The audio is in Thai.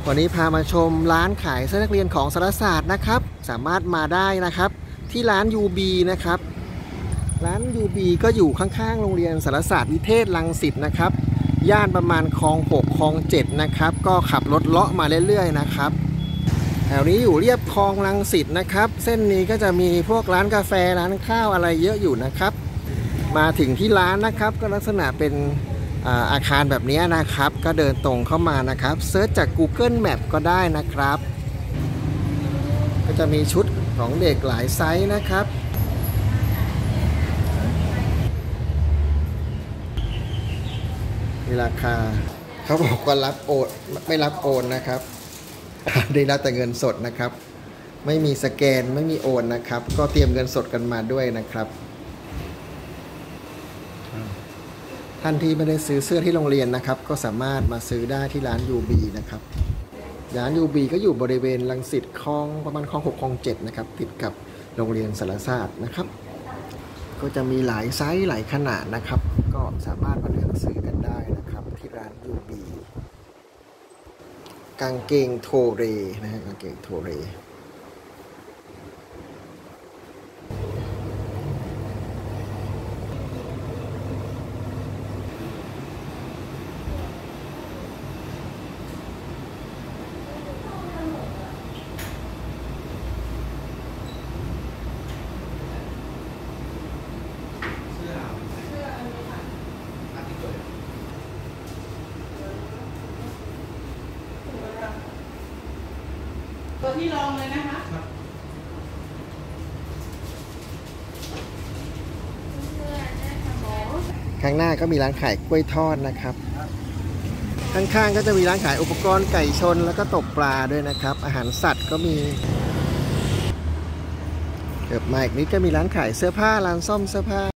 วันนี้พามาชมร้านขายเสื้อนักเรียนของสารศาสตร์นะครับสามารถมาได้นะครับที่ร้าน UB นะครับร้าน UB ก็อยู่ข้างๆโรงเรียนสารศาสตร์วิเทศรังสิตนะครับย่านประมาณคลอง6คลอง7นะครับก็ขับรถเลาะมาเรื่อยๆนะครับแถวนี้อยู่เรียบคลองรังสิตนะครับเส้นนี้ก็จะมีพวกร้านกาแฟร้านข้าวอะไรเยอะอยู่นะครับมาถึงที่ร้านนะครับก็ลักษณะเป็นอาคารแบบนี้นะครับก็เดินตรงเข้ามานะครับเซิร์ชจาก Google Map ก็ได้นะครับก็จะมีชุดของเด็กหลายไซส์นะครับมีราคาเขาบอกว่ารับโอนไม่รับโอนนะครับได้รับแต่เงินสดนะครับไม่มีสแกนไม่มีโอนนะครับก็เตรียมเงินสดกันมาด้วยนะครับท่านที่ไม่ได้ซื้อเสื้อที่โรงเรียนนะครับก็สามารถมาซื้อได้ที่ร้าน UB นะครับร้าน UB ก็อยู่บริเวณรังสิตคลองประมาณคลอง6คลอง7นะครับติดกับโรงเรียนสารศาสตร์นะครับก็จะมีหลายไซส์หลายขนาดนะครับก็สามารถมาเลือกซื้อกันได้นะครับที่ร้าน UB กางเกงโทเรนะฮะกางเกงโทเรตัวที่ลองเลยนะคะข้างหน้าก็มีร้านขายกล้วยทอดนะครับข้างๆก็จะมีร้านขายอุปกรณ์ไก่ชนแล้วก็ตกปลาด้วยนะครับอาหารสัตว์ก็มีเกือบมาอีกนิดก็มีร้านขายเสื้อผ้าร้านซ่อมเสื้อผ้า